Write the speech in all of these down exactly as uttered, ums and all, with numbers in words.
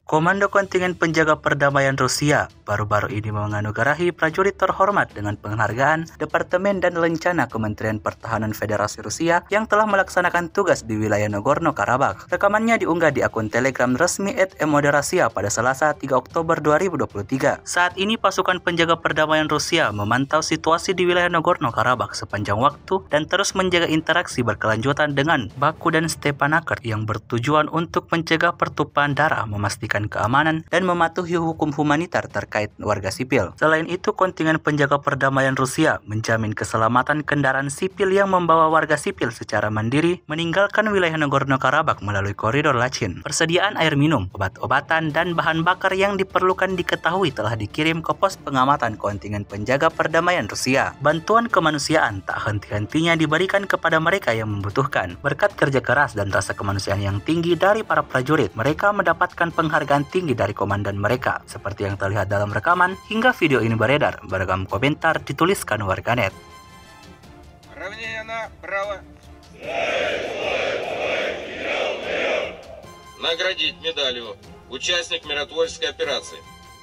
Komando Kontingen Penjaga Perdamaian Rusia baru-baru ini menganugerahi prajurit terhormat dengan penghargaan Departemen dan Rencana Kementerian Pertahanan Federasi Rusia yang telah melaksanakan tugas di wilayah Nagorno-Karabakh. Rekamannya diunggah di akun Telegram resmi et Moderasia pada Selasa tiga Oktober dua ribu dua puluh tiga. Saat ini pasukan penjaga perdamaian Rusia memantau situasi di wilayah Nagorno-Karabakh sepanjang waktu dan terus menjaga interaksi berkelanjutan dengan Baku dan Stepanakert yang bertujuan untuk mencegah pertumpahan darah, memastikan keamanan, dan mematuhi hukum humanitar terkait warga sipil. Selain itu, kontingen penjaga perdamaian Rusia menjamin keselamatan kendaraan sipil yang membawa warga sipil secara mandiri meninggalkan wilayah Nagorno-Karabakh melalui koridor Lachin. Persediaan air minum, obat-obatan, dan bahan bakar yang diperlukan diketahui telah dikirim ke pos pengamatan kontingen penjaga perdamaian Rusia. Bantuan kemanusiaan tak henti-hentinya diberikan kepada mereka yang membutuhkan. Berkat kerja keras dan rasa kemanusiaan yang tinggi dari para prajurit, mereka mendapatkan penghargaan tinggi dari komandan mereka. Seperti yang terlihat dalam rekaman, hingga video ini beredar, beragam komentar dituliskan warganet. Наградить медалью участник миротворческой операции.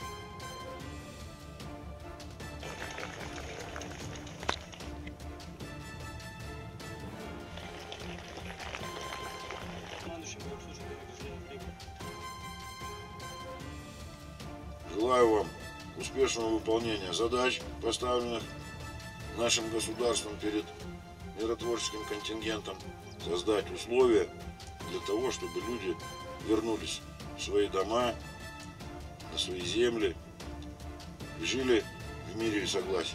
Желаю вам успешного выполнения задач, поставленных нашим государством перед миротворческим контингентом, создать условия для того, чтобы люди вернулись в свои дома, на свои земли и жили в мире и согласии.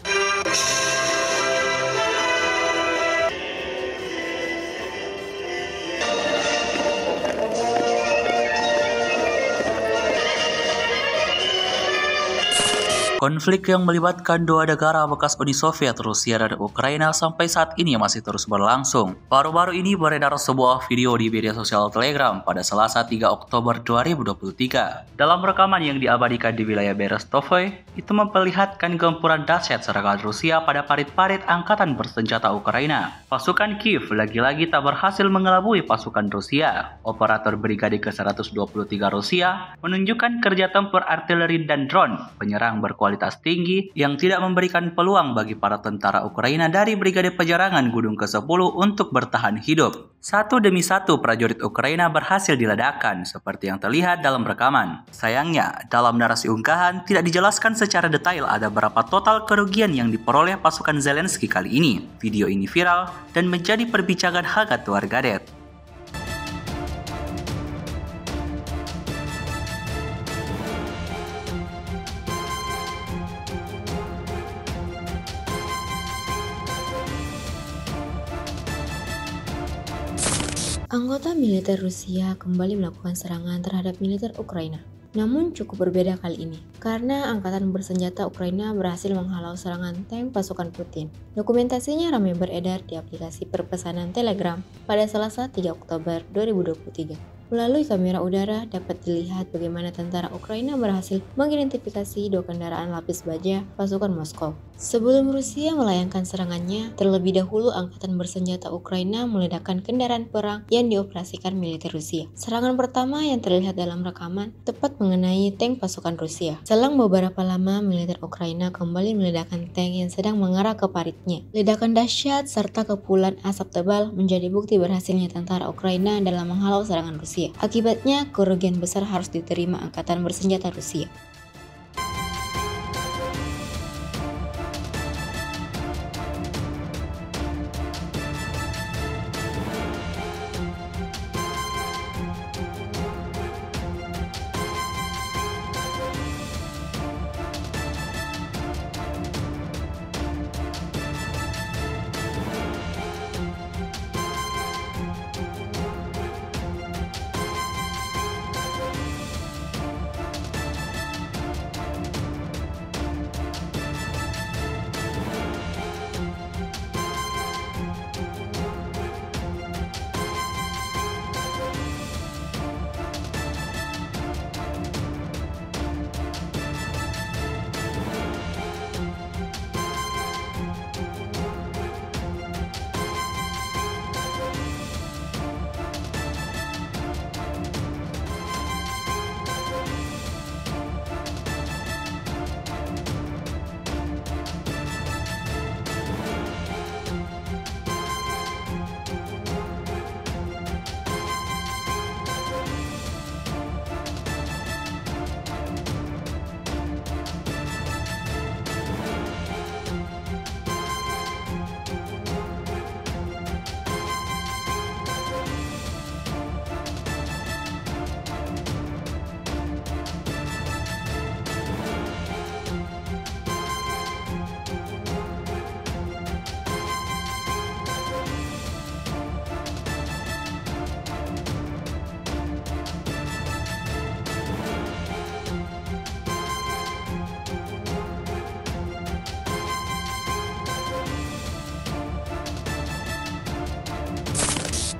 Konflik yang melibatkan dua negara bekas Uni Soviet, Rusia dan Ukraina, sampai saat ini masih terus berlangsung. Baru-baru ini beredar sebuah video di media sosial Telegram pada Selasa tiga Oktober dua ribu dua puluh tiga. Dalam rekaman yang diabadikan di wilayah Berestovoy, itu memperlihatkan gempuran dahsyat serangan Rusia pada parit-parit angkatan bersenjata Ukraina. Pasukan Kiev lagi-lagi tak berhasil mengelabui pasukan Rusia. Operator Brigade ke seratus dua puluh tiga Rusia menunjukkan kerja tempur artileri dan drone penyerang berkualitas kualitas tinggi yang tidak memberikan peluang bagi para tentara Ukraina dari Brigade Penyerangan Gunung ke sepuluh untuk bertahan hidup. Satu demi satu prajurit Ukraina berhasil diledakkan seperti yang terlihat dalam rekaman. Sayangnya, dalam narasi unggahan tidak dijelaskan secara detail ada berapa total kerugian yang diperoleh pasukan Zelensky kali ini. Video ini viral dan menjadi perbincangan hangat warganet. Anggota militer Rusia kembali melakukan serangan terhadap militer Ukraina. Namun cukup berbeda kali ini, karena angkatan bersenjata Ukraina berhasil menghalau serangan tank pasukan Putin. Dokumentasinya ramai beredar di aplikasi perpesanan Telegram pada Selasa tiga Oktober dua ribu dua puluh tiga. Melalui kamera udara dapat dilihat bagaimana tentara Ukraina berhasil mengidentifikasi dua kendaraan lapis baja pasukan Moskow. Sebelum Rusia melayangkan serangannya, terlebih dahulu angkatan bersenjata Ukraina meledakkan kendaraan perang yang dioperasikan militer Rusia. Serangan pertama yang terlihat dalam rekaman tepat mengenai tank pasukan Rusia. Selang beberapa lama, militer Ukraina kembali meledakkan tank yang sedang mengarah ke paritnya. Ledakan dahsyat serta kepulan asap tebal menjadi bukti berhasilnya tentara Ukraina dalam menghalau serangan Rusia. Akibatnya, kerugian besar harus diterima angkatan bersenjata Rusia.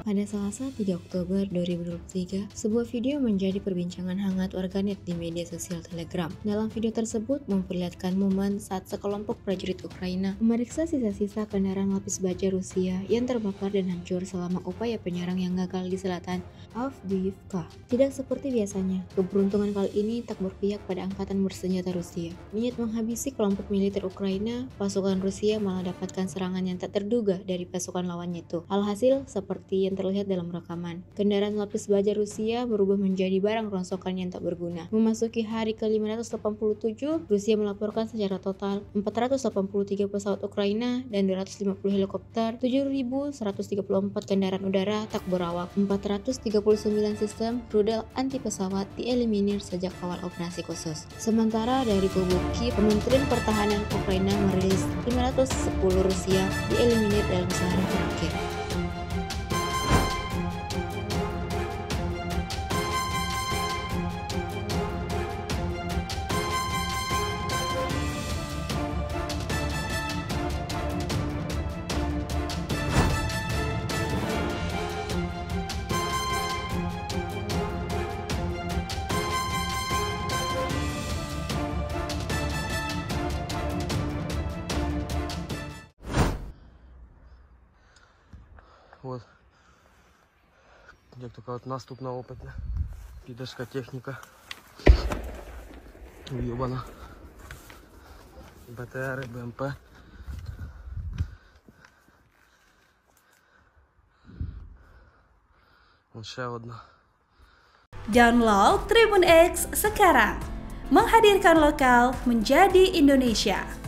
Pada Selasa tiga Oktober dua ribu dua puluh tiga, sebuah video menjadi perbincangan hangat warganet di media sosial Telegram. Dalam video tersebut memperlihatkan momen saat sekelompok prajurit Ukraina memeriksa sisa-sisa kendaraan lapis baja Rusia yang terbakar dan hancur selama upaya penyerang yang gagal di selatan Avdiivka. Tidak seperti biasanya, keberuntungan kali ini tak berpihak pada angkatan bersenjata Rusia. Niat menghabisi kelompok militer Ukraina, pasukan Rusia malah dapatkan serangan yang tak terduga dari pasukan lawannya itu. Alhasil, seperti yang terlihat dalam rekaman, kendaraan lapis baja Rusia berubah menjadi barang rongsokan yang tak berguna. Memasuki hari ke lima ratus delapan puluh tujuh, Rusia melaporkan secara total empat ratus delapan puluh tiga pesawat Ukraina dan dua ratus lima puluh helikopter, tujuh ribu seratus tiga puluh empat kendaraan udara tak berawak, empat ratus tiga puluh sembilan sistem rudal anti pesawat dieliminir sejak awal operasi khusus. Sementara dari kubu Kiev, Kementerian Pertahanan Ukraina merilis lima ratus sepuluh Rusia dieliminir dalam sehari terakhir. Вот, як така от наступна опитна підешка техніка уйобана, БТРи, БМП. Ось ще одна. Download Tribun X sekarang, menghadirkan lokal menjadi Indonesia.